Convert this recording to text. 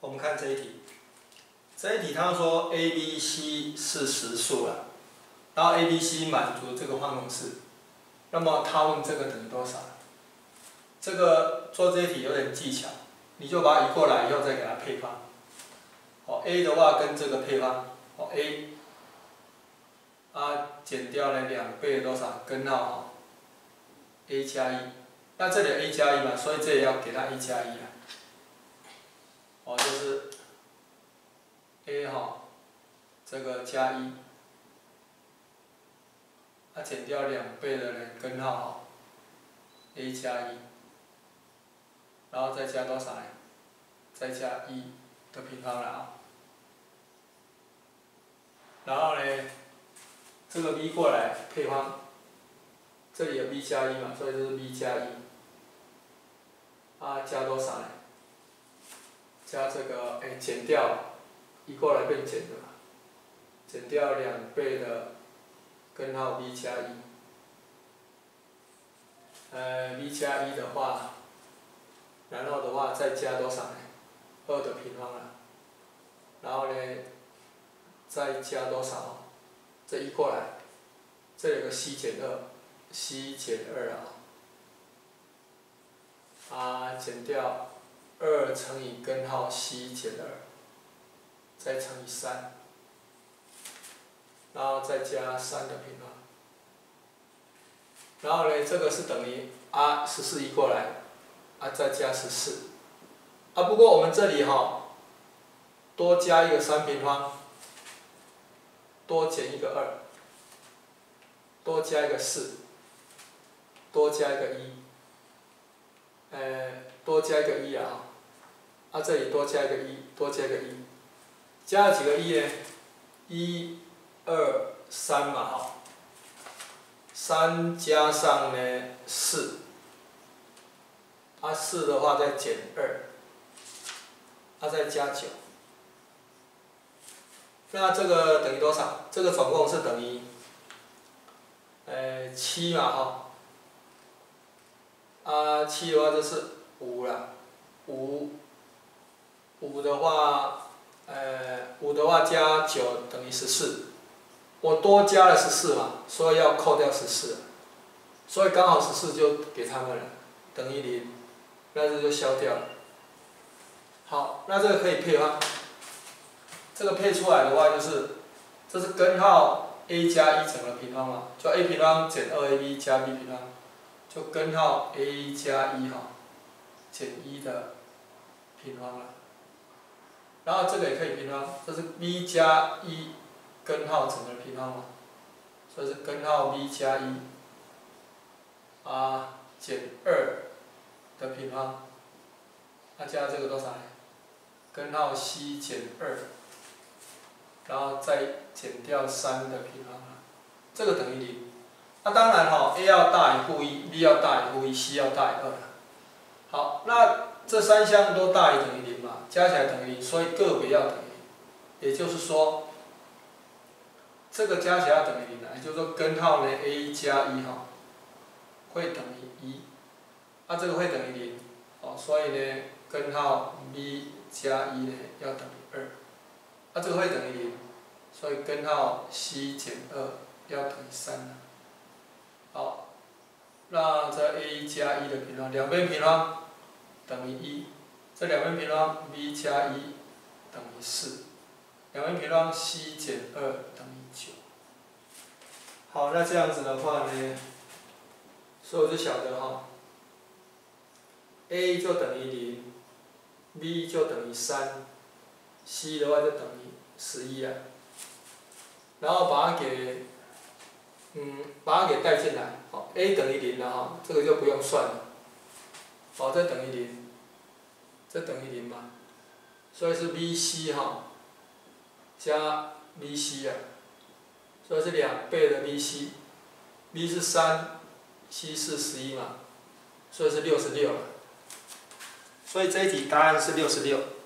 我们看这一题，这一题他说 A、B、C 是实数了，然后 A、B、C 满足这个方程式，那么他问这个等于多少？这个做这一题有点技巧，你就把它移过来以后再给它配方。A 的话跟这个配方，A 减掉了2倍多少？根号A 加1，那这里 A 加1嘛，所以这里要给它 A 加1啊。就是 A 这个加1，减掉2倍的人根号A 加1，然后再加多少呢？再加1的平方了啊。然后呢，这个 b 过来配方，这里有 b 加1嘛，所以就是 b 加1，加多少呢？加这个减掉，移过来变减的嘛，减掉2倍的根号 b 加1，b 加1的话，然后的话再加多少呢？2的平方了，然后呢，再加多少？这移过来，这有个 c 减2，c 减2减掉2乘以根号 c 减2，再乘以3，然后再加3的平方，然后呢，这个是等于14移过来，再加14，不过我们这里多加一个3平方。多减一个2，多加一个4，多加一个1，多加一个1这里多加一个1，多加一个1，加了几个1呢？1、2、3嘛3加上呢4，4的话再减2，再加9。那这个等于多少？这个总共是等于7嘛7的话就是5了，5的话加9等于14，我多加了14嘛，所以要扣掉14，所以刚好14就给他们了，等于0，那这就消掉了。好，那这个可以配方。这个配出来的话就是，这是根号 a 加1整个平方嘛，就 a 平方减 2ab 加 b 平方，就根号 a 加1减1的平方了。然后这个也可以平方，这是 b 加1根号整个平方嘛，所以是根号 b 加1减2的平方，加这个多少呢？根号 c 减2。然后再减掉3的平方，这个等于0。当然A 要大于负1 ，B 要大于负1 ，C 要大于2。好，那这3项都大于等于0嘛，加起来等于0，所以个别要等于0。也就是说，这个加起来要等于0了，也就是说根号呢 A 加1会等于1，这个会等于0，所以呢根号 B 加1呢要等于2。这个会等于0，所以根号 c 减2要等于3了。好，那这 a 加1的平方，两边平方等于1，这两边平方 b 加1等于4，两边平方 c 减2等于9。好，那这样子的话呢，所以我就晓得a 就等于0，b 就等于3，c 的话就等于11然后把它给带进来，a 等于0了这个就不用算了，这等于0，这等于0嘛，所以是 bc 加 bc 所以是2倍的 bc，b 是3，c 是11嘛，所以是66了，所以这一题答案是66。